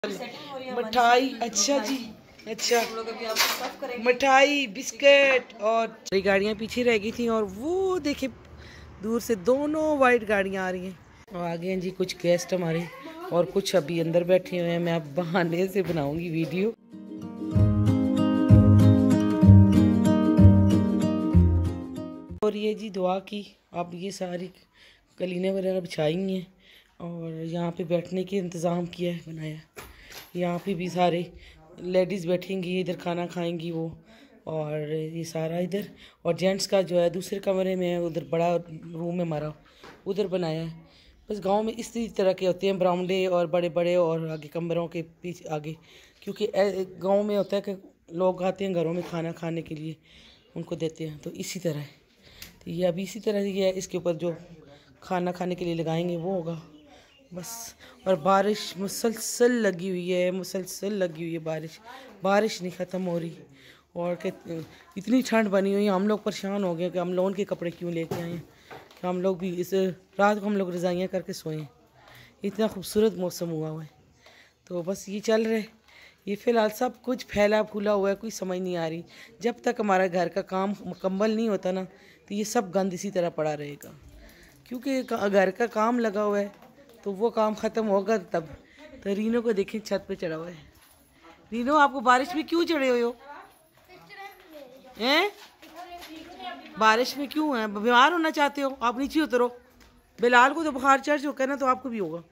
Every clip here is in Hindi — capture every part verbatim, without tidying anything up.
मिठाई। अच्छा जी, अच्छा मिठाई, बिस्किट और गाड़ियाँ पीछे रह गई थी और वो देखे दूर से दोनों वाइट गाड़ियाँ आ रही हैं और आगे हैं जी कुछ गेस्ट हमारे और कुछ अभी अंदर बैठे हुए हैं। मैं अब बहाने से बनाऊंगी वीडियो। और ये जी दुआ की अब ये सारी कलीनें वगैरह बिछाई हैं और यहाँ पे बैठने के इंतज़ाम किया है, बनाया। यहाँ पे भी सारे लेडीज़ बैठेंगी, इधर खाना खाएंगी वो, और ये सारा इधर। और जेंट्स का जो है दूसरे कमरे में, उधर बड़ा रूम है हमारा, उधर बनाया है। बस गांव में इसी तरह के होते हैं बरामदे और बड़े बड़े और आगे कमरों के पीछे आगे, क्योंकि गांव में होता है कि लोग आते हैं घरों में खाना खाने के लिए, उनको देते हैं, तो इसी तरह है। तो ये अभी इसी तरह ही है, इसके ऊपर जो खाना खाने के लिए लगाएंगे वो होगा बस। और बारिश मुसलसल लगी हुई है, मुसलसल लगी हुई है बारिश, बारिश नहीं ख़त्म हो रही। और कि इतनी ठंड बनी हुई है, हम लोग परेशान हो गए कि हम लोन के कपड़े क्यों लेके आए हैं, कि हम लोग भी इस रात को हम लोग रज़ाइयाँ करके सोएं। इतना खूबसूरत मौसम हुआ हुआ है, तो बस ये चल रहे। ये फ़िलहाल सब कुछ फैला फूला हुआ है, कोई समझ नहीं आ रही। जब तक हमारा घर का काम मुकम्मल नहीं होता ना, तो ये सब गंद इसी तरह पड़ा रहेगा, क्योंकि घर का काम लगा हुआ है, तो वो काम ख़त्म होगा तब। तो रीनो को देखें छत पे चढ़ा हुआ है। रीनो, आपको बारिश में क्यों चढ़े हुए हो? हैं? बारिश में क्यों हैं? बीमार होना चाहते हो? आप नीचे उतरो। बिलाल को तो बुखार चढ़ चुका है ना, तो आपको भी होगा।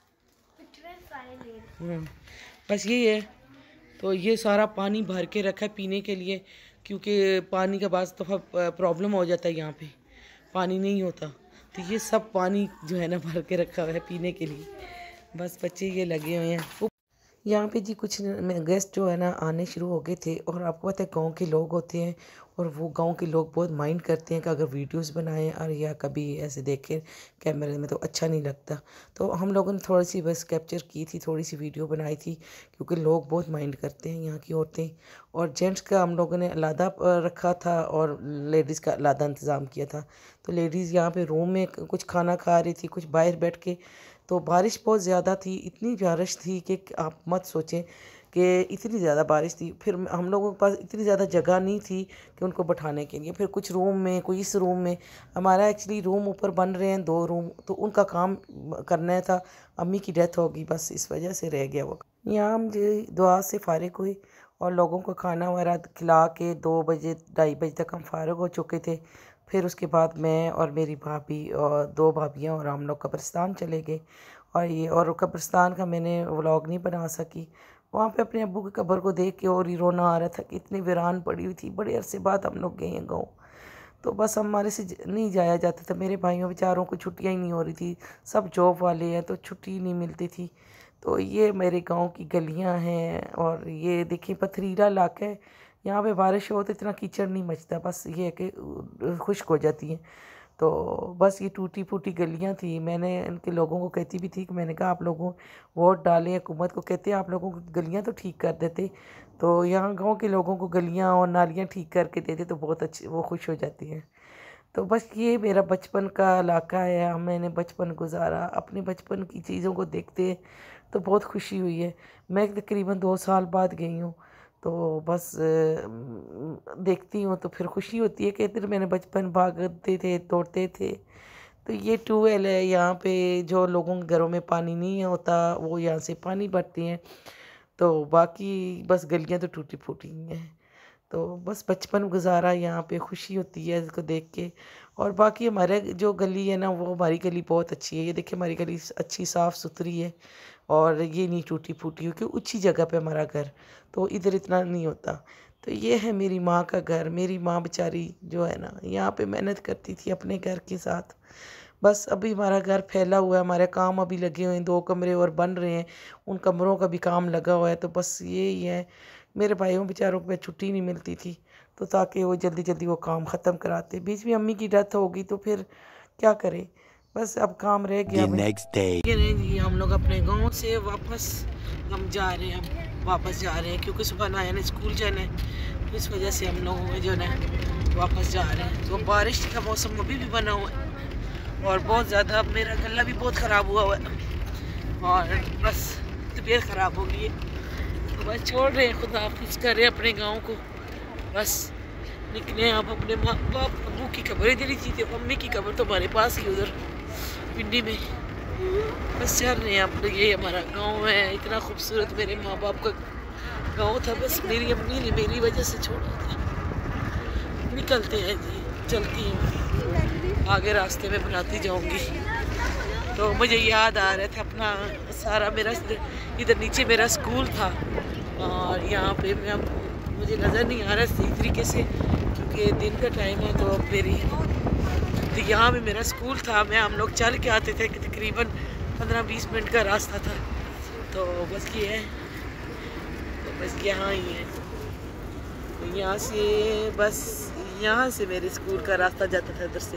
बस यही है। तो ये सारा पानी भर के रखा है पीने के लिए, क्योंकि पानी का बाज़ दफ़ा प्रॉब्लम हो जाता है, यहाँ पे पानी नहीं होता, तो ये सब पानी जो है ना भर के रखा हुआ है पीने के लिए। बस बच्चे ये लगे हुए हैं यहाँ पे जी। कुछ गेस्ट जो है ना आने शुरू हो गए थे, और आपको पता है गांव के लोग होते हैं, और वो गांव के लोग बहुत माइंड करते हैं कि अगर वीडियोस बनाएं और या कभी ऐसे देखें कैमरे में तो अच्छा नहीं लगता। तो हम लोगों ने थोड़ी सी बस कैप्चर की थी, थोड़ी सी वीडियो बनाई थी, क्योंकि लोग बहुत माइंड करते हैं यहाँ की औरतें। और जेंट्स का हम लोगों ने अलहदा रखा था और लेडीज़ का अलहदा इंतज़ाम किया था। तो लेडीज़ यहाँ पर रूम में कुछ खाना खा रही थी, कुछ बाहर बैठ के। तो बारिश बहुत ज़्यादा थी, इतनी बारिश थी कि आप मत सोचें कि इतनी ज़्यादा बारिश थी। फिर हम लोगों के पास इतनी ज़्यादा जगह नहीं थी कि उनको बैठाने के लिए। फिर कुछ रूम में, कोई इस रूम में, हमारा एक्चुअली रूम ऊपर बन रहे हैं दो रूम, तो उनका काम करना था। अम्मी की डेथ होगी, बस इस वजह से रह गया वो। यहाँ हम जो दुआ से फ़ारिग हुए और लोगों को खाना वगैरह खिला के दो बजे ढाई बजे तक हम फ़ारिग हो चुके थे। फिर उसके बाद मैं और मेरी भाभी और दो भाभियाँ और हम लोग कब्रिस्तान चले गए। और ये और कब्रिस्तान का मैंने व्लॉग नहीं बना सकी। वहाँ पे अपने अब्बू की कब्र को देख के और ही रोना आ रहा था कि इतनी वीरान पड़ी हुई थी। बड़े अरसे बाद हम लोग गए हैं गाँव, तो बस हमारे से नहीं जाया जाता था। मेरे भाइयों बेचारों को छुट्टियाँ ही नहीं हो रही थी, सब जॉब वाले हैं, तो छुट्टी नहीं मिलती थी। तो ये मेरे गाँव की गलियाँ हैं, और ये देखिए पथरीला इलाका है। यहाँ पे बारिश हो तो इतना कीचड़ नहीं मचता, बस ये है कि खुश्क हो जाती हैं। तो बस ये टूटी फूटी गलियाँ थी। मैंने इनके लोगों को कहती भी थी कि मैंने कहा आप लोगों वोट डालें हुकूमत को, कहते हैं आप लोगों को गलियाँ तो ठीक कर देते, तो यहाँ गांव के लोगों को गलियाँ और नालियाँ ठीक करके देते तो बहुत अच्छे, वो खुश हो जाती हैं। तो बस ये मेरा बचपन का इलाका है, मैंने बचपन गुजारा। अपने बचपन की चीज़ों को देखते तो बहुत खुशी हुई है। मैं तकरीबन दो साल बाद गई हूँ, तो बस देखती हूँ तो फिर खुशी होती है कि इधर मैंने बचपन भागते थे, दौड़ते थे। तो ये ट्यूबवेल है यहाँ पे, जो लोगों के घरों में पानी नहीं होता वो यहाँ से पानी भरते हैं। तो बाकी बस गलियाँ तो टूटी फूटी हैं। तो बस बचपन गुजारा, यहाँ पे खुशी होती है इसको देख के। और बाकी हमारे जो गली है ना, वो हमारी गली बहुत अच्छी है। ये देखिए हमारी गली अच्छी साफ़ सुथरी है, और ये नहीं टूटी फूटी, क्योंकि ऊंची जगह पे हमारा घर, तो इधर इतना नहीं होता। तो ये है मेरी माँ का घर। मेरी माँ बेचारी जो है ना यहाँ पे मेहनत करती थी अपने घर के साथ। बस अभी हमारा घर फैला हुआ है, हमारे काम अभी लगे हुए हैं, दो कमरे और बन रहे हैं, उन कमरों का भी काम लगा हुआ है। तो बस यही है। मेरे भाइयों बेचारों को छुट्टी नहीं मिलती थी, तो ताकि वो जल्दी जल्दी वो काम ख़त्म कराते। बीच में अम्मी की डेथ होगी तो फिर क्या करें, बस अब काम रह गया। जी हम लोग अपने गांव से वापस हम जा रहे हैं, हम वापस जा रहे हैं, क्योंकि सुबह आया ना स्कूल जाना है, तो इस वजह से हम लोग जो है वापस जा रहे हैं। तो बारिश का मौसम अभी भी बना हुआ है, और बहुत ज़्यादा मेरा गला भी बहुत ख़राब हुआ हुआ है, और बस तबीयत ख़राब हो गई है। तो बस छोड़ रहे हैं, खुदा हाफिज़ कर रहे हैं अपने गाँव को। बस निकले आप अपने माँ बाप अबू की खबरें जली थी, थी मम्मी की खबर तो हमारे पास ही उधर पिंडी में। बस चल रहे हैं आप। ये हमारा गांव है, इतना खूबसूरत मेरे माँ बाप का गांव था, बस मेरी अम्मी ने मेरी वजह से छोड़ा था। निकलते हैं जी, चलती हूँ आगे रास्ते में बनाती जाऊँगी। तो मुझे याद आ रहा था अपना सारा, मेरा इधर नीचे मेरा स्कूल था और यहाँ पे मैं मुझे नज़र नहीं आ रहा सही तरीके से क्योंकि दिन का टाइम है। तो अब मेरी तो यहाँ भी मेरा स्कूल था, मैं हम लोग चल के आते थे कि तकरीबन पंद्रह बीस मिनट का रास्ता था। तो बस ये है, तो बस यहाँ ही है। तो यहाँ से बस यहाँ से मेरे स्कूल का रास्ता जाता था इधर से।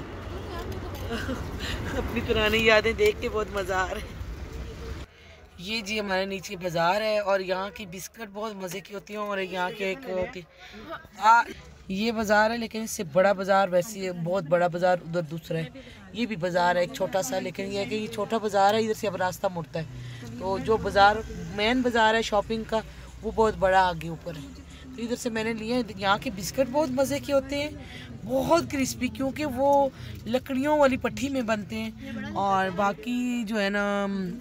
अपनी पुरानी यादें देख के बहुत मज़ा आ रहा है। ये जी हमारे नीचे बाज़ार है और यहाँ की बिस्किट बहुत मज़े की होती हैं और यहाँ के एक होती आ ये बाज़ार है, लेकिन इससे बड़ा बाज़ार वैसे बहुत बड़ा बाज़ार उधर दूसरा है। ये भी बाज़ार है एक छोटा सा, लेकिन ये है कि ये छोटा बाज़ार है, इधर से अब रास्ता मुड़ता है। तो जो बाज़ार मेन बाज़ार है शॉपिंग का वो बहुत बड़ा आगे ऊपर है। तो इधर से मैंने लिए। यहाँ के बिस्किट बहुत मज़े के होते हैं, बहुत क्रिस्पी, क्योंकि वो लकड़ियों वाली पट्टी में बनते हैं। और बाकी जो है ना,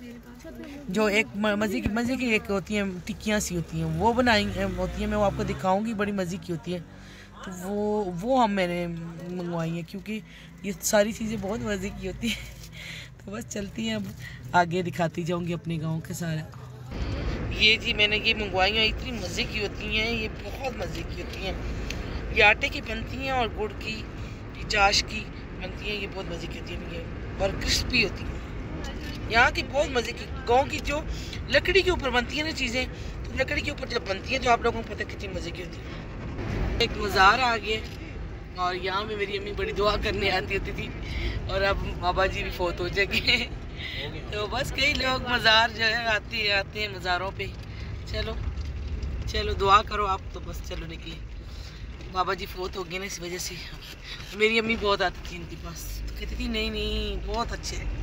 जो एक मज़े की मज़े की एक होती हैं टिक्कियाँ सी होती हैं, वो बनाई होती हैं, मैं वो आपको दिखाऊंगी, बड़ी मज़े की होती हैं। तो वो वो हम मैंने मंगवाई हैं क्योंकि ये सारी चीज़ें बहुत मज़े की होती हैं। तो बस चलती हैं, अब आगे दिखाती जाऊंगी अपने गांव के सारा। ये जी मैंने ये मंगवाई हैं, इतनी मज़े की होती हैं, ये बहुत मज़े की होती हैं। ये आटे की बनती हैं और गुड़ की चाश की बनती हैं, ये बहुत मज़े की होती हैं, ये और क्रिस्पी होती हैं। यहाँ की बहुत मज़े की, गांव की जो लकड़ी के ऊपर बनती है ना चीज़ें, तो लकड़ी के ऊपर जब बनती हैं तो आप लोगों को पता कितनी मज़े की होती है। एक मज़ार आ गया और यहाँ पे मेरी अम्मी बड़ी दुआ करने आती होती थी और अब बाबा जी भी फोत हो जाएंगे। तो बस कई लोग मज़ार जो है आते हैं आते हैं मज़ारों पे। चलो चलो दुआ करो आप, तो बस चलो निकले। बाबा जी फोत हो गए ना, इस वजह से मेरी अम्मी बहुत आती थी इनके पास, तो कहती थी नहीं नहीं बहुत अच्छे हैं।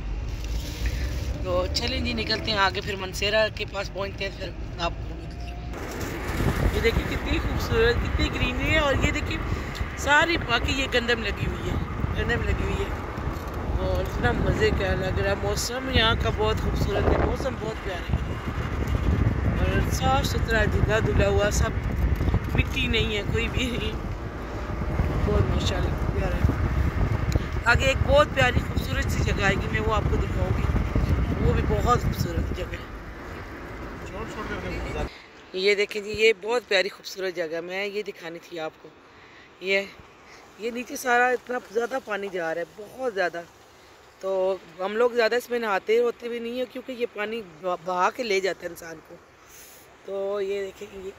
तो चलें जी निकलते हैं आगे, फिर मनसेरा के पास पहुंचते हैं, फिर आपको ये देखिए कितनी खूबसूरत, कितनी ग्रीनरी है। और ये देखिए सारी बाकी ये गंदम लगी हुई है, गंदम लगी हुई है और इतना मज़े का लग रहा है। मौसम यहाँ का बहुत खूबसूरत है, मौसम बहुत प्यारा है और साफ़ सुथरा धुला धुला हुआ, सब मिट्टी नहीं है कोई भी, बहुत माशाल्लाह प्यारा है। आगे एक बहुत प्यारी खूबसूरत सी जगह आएगी, मैं वो आपको दिखाऊंगी, वो भी बहुत खूबसूरत जगह है। ये देखें जी, ये बहुत प्यारी खूबसूरत जगह, मैं ये दिखानी थी आपको। ये ये नीचे सारा इतना ज़्यादा पानी जा रहा है, बहुत ज़्यादा। तो हम लोग ज़्यादा इसमें नहाते होते भी नहीं है क्योंकि ये पानी बहा के ले जाता है इंसान को। तो ये देखें, ये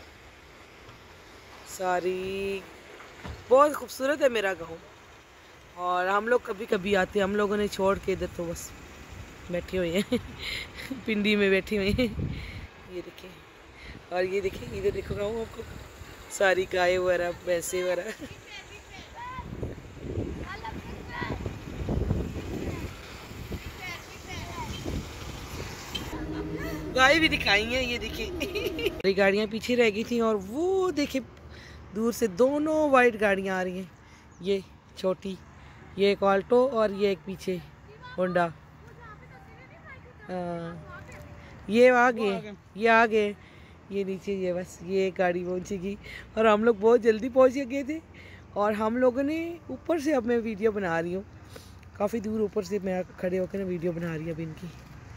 सारी बहुत खूबसूरत है मेरा गाँव और हम लोग कभी कभी आते हैं। हम लोगों ने छोड़ के इधर तो बस बैठे हुए हैं पिंडी में बैठे हुए हैं। ये देखें, और ये देखिए इधर देखो गाँव आपको सारी गाय वगैरह भैंसे वगैरह। गाय भी दिखाई हैं, ये देखिए सारी गाड़ियाँ पीछे रह गई थी और वो देखिए दूर से दोनों वाइट गाड़ियाँ आ रही हैं, ये छोटी, ये एक ऑल्टो और ये एक पीछे होंडा। ये आगे, ये आगे, ये नीचे, ये बस ये गाड़ी पहुंचेगी और हम लोग बहुत जल्दी पहुंच गए थे। और हम लोगों ने ऊपर से, अब मैं वीडियो बना रही हूँ काफ़ी दूर ऊपर से, मैं खड़े होकर ना वीडियो बना रही हूँ अभी इनकी।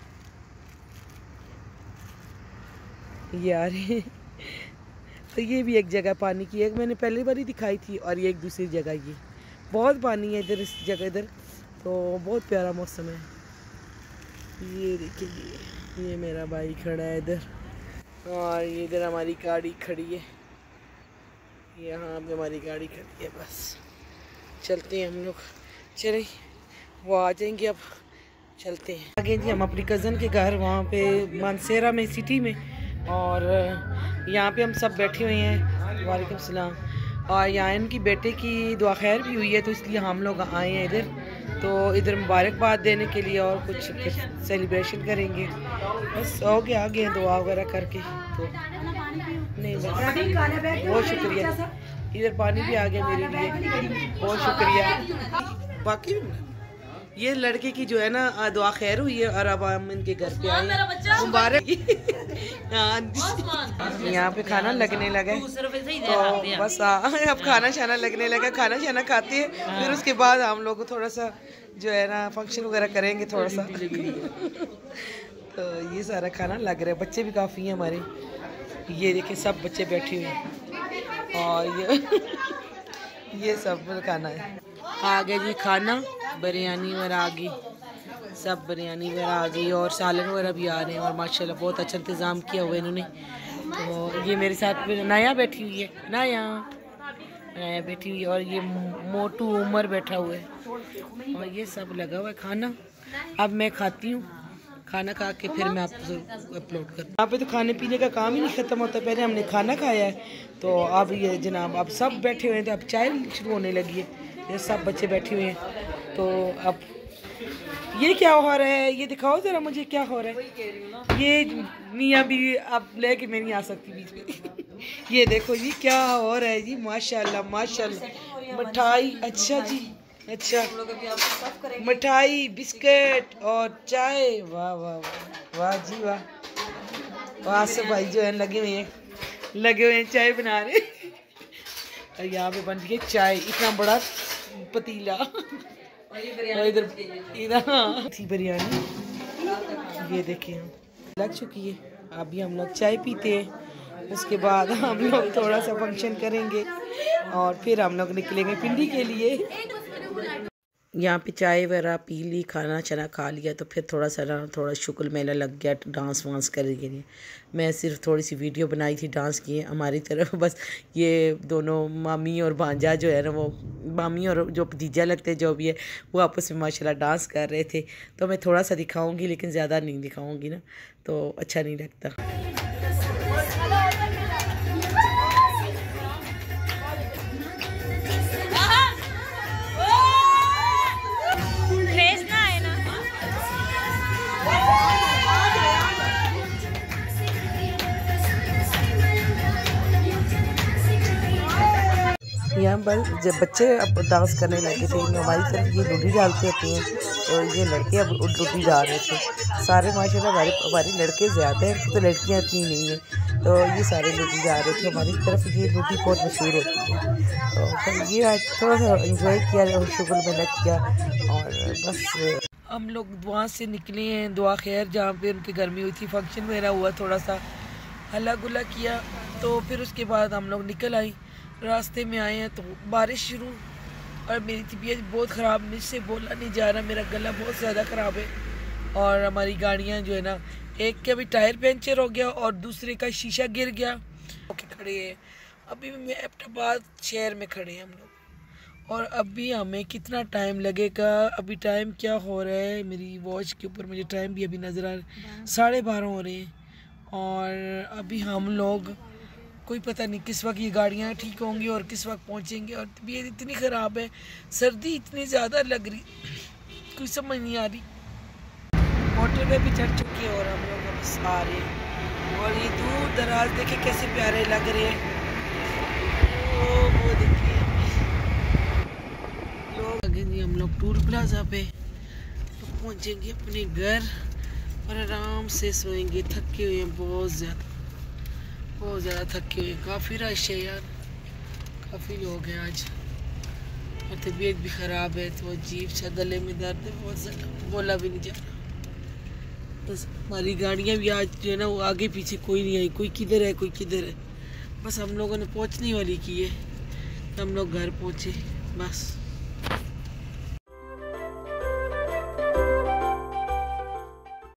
ये आ रहे हैं तो ये भी एक जगह पानी की, एक मैंने पहली बार ही दिखाई थी और ये एक दूसरी जगह। ये बहुत पानी है इधर, इस जगह इधर, तो बहुत प्यारा मौसम है। ये देखिए ये मेरा भाई खड़ा है इधर और ये इधर हमारी गाड़ी खड़ी है, यहाँ पे हमारी गाड़ी खड़ी है। बस चलते हैं हम लोग, चले वो आ जाएंगे, अब चलते हैं आगे जी। हम अपनी कज़न के घर वहाँ पे मानसेरा में सिटी में, और यहाँ पे हम सब बैठे हुए हैं। वालेकुम सलाम। और यहाँ इनकी बेटे की दुआ खैर भी हुई है, तो इसलिए हम लोग आए हैं इधर। तो इधर मुबारकबाद देने के लिए और कुछ सेलिब्रेशन करेंगे। बस हो गया आ गए दुआ वगैरह करके। तो नहीं बस बहुत शुक्रिया, इधर पानी भी आ गया मेरे लिए, बहुत शुक्रिया। बाकी ये लड़के की जो है ना दुआ खैर हुई है और अब हम इनके घर पे आए मुबारक। यहाँ पे खाना लगने लगा है तो बस अब खाना शाना लगने लगा, खाना शाना खाते हैं फिर उसके बाद हम लोग थोड़ा सा जो है ना फंक्शन वगैरह करेंगे थोड़ा सा। तो ये सारा खाना लग रहा है, बच्चे भी काफ़ी हैं हमारे, ये देखिए सब बच्चे बैठे हुए हैं और ये ये सब खाना है। आ गया जी खाना, बिरयानी वगैरह आ गई, सब बिरयानी वगैरह आ गई और सालन वगैरह भी आ रहे हैं और माशाल्लाह बहुत अच्छा इंतज़ाम किया हुआ है इन्होंने। तो ये मेरे साथ में नाया बैठी हुई है, नाया नाया बैठी हुई है और ये मोटू उमर बैठा हुआ है और ये सब लगा हुआ है खाना। अब मैं खाती हूँ, खाना खा के फिर मैं आपको अपलोड करता हूँ। यहाँ पे तो खाने पीने का काम ही नहीं ख़त्म होता, पहले हमने खाना खाया है तो अब ये जनाब अब सब बैठे हुए हैं, तो अब चाय शुरू होने लगी है, ये सब बच्चे बैठे हुए हैं। तो अब ये क्या हो रहा है, ये दिखाओ ज़रा मुझे क्या हो रहा है। ये मियाँ भी अब लेके मैं नहीं आ सकती बीच में। ये देखो जी क्या हो रहा है जी, माशाल्लाह माशाल्लाह। मिठाई, अच्छा जी अच्छा, मिठाई बिस्किट और चाय, वाह वाह वाह वाह जी वाह वाह। सब भाई जो है लगे हुए हैं लगे हुए हैं चाय बना रहे और यहाँ पे बन रही है चाय, इतना बड़ा पतीला और इधर इधर थी बिरयानी, ये देखिए लग चुकी है। अभी हम लोग चाय पीते हैं, उसके बाद हम लोग थोड़ा सा फंक्शन करेंगे और फिर हम लोग निकलेंगे पिंडी के लिए। यहाँ पे चाय वगैरह पी ली, खाना चना खा लिया, तो फिर थोड़ा सा ना थोड़ा शुक्ल मेला लग गया डांस वांस करने के लिए। मैं सिर्फ थोड़ी सी वीडियो बनाई थी डांस की हमारी तरफ, बस ये दोनों मामी और भांजा जो है ना, वो मामी और जो भतीजा लगते हैं जो भी है, वो आपस में माशाल्लाह डांस कर रहे थे। तो मैं थोड़ा सा दिखाऊँगी लेकिन ज़्यादा नहीं दिखाऊँगी ना, तो अच्छा नहीं लगता। यहाँ बस जब बच्चे अब डांस करने लगे थे, हमारी तरफ ये लुडी डालते होते हैं, तो ये लड़के अब लुडी डाल रहे थे सारे। माशाल्लाह हमारे हमारे लड़के ज़्यादा हैं तो लड़कियाँ इतनी नहीं हैं, तो ये सारे लुडी डाल रहे थे। हमारी तरफ ये लुडी बहुत मशहूर होती है, तो फिर ये आज थोड़ा सा इंजॉय किया और शुक्र मैंने किया और बस। हम लोग वहाँ से निकले हैं दुआ खैर, जहाँ पे उनके घर में हुई थी फंक्शन मेरा हुआ, थोड़ा सा हल्ला गुल्ला किया, तो फिर उसके बाद हम लोग निकल आई। रास्ते में आए हैं तो बारिश शुरू और मेरी तबीयत बहुत ख़राब, मुझसे बोला नहीं जा रहा, मेरा गला बहुत ज़्यादा ख़राब है। और हमारी गाड़ियाँ जो है ना, एक के अभी टायर पंचर हो गया और दूसरे का शीशा गिर गया, ओके खड़े हैं। अभी मैं एबटाबाद शहर में खड़े हैं हम लोग और अभी हमें कितना टाइम लगेगा। अभी टाइम क्या हो रहा है, मेरी वॉच के ऊपर मुझे टाइम भी अभी नज़र आ रहा है, साढ़े बारह हो रहे हैं और अभी हम लोग कोई पता नहीं किस वक्त ये गाड़ियाँ ठीक होंगी और किस वक्त पहुँचेंगे। और तबीयत इतनी ख़राब है, सर्दी इतनी ज़्यादा लग रही, कुछ समझ नहीं आ रही। मोटर पे भी चढ़ चुके हैं और हम लोग बस आ रहे हैं और ये दूर दराज देखे कैसे प्यारे लग रहे हैं। ओ वो देखिए लोग आगे जी, हम लोग टूर प्लाजा पे तो पहुँचेंगे अपने घर और आराम से सोएंगे। थके हुए हैं बहुत ज़्यादा, बहुत ज़्यादा थके हुए, काफ़ी रश है यार, काफ़ी लोग हैं आज और तबीयत भी ख़राब है, तो अजीब सा गले में दर्द है बहुत ज़्यादा, बोला भी नहीं जा रहा। बस हमारी गाड़ियाँ भी आज जो है ना वो आगे पीछे कोई नहीं आई, कोई किधर है कोई किधर है, बस हम लोगों ने पहुँचने वाली की है, तो हम लोग घर पहुँचे बस।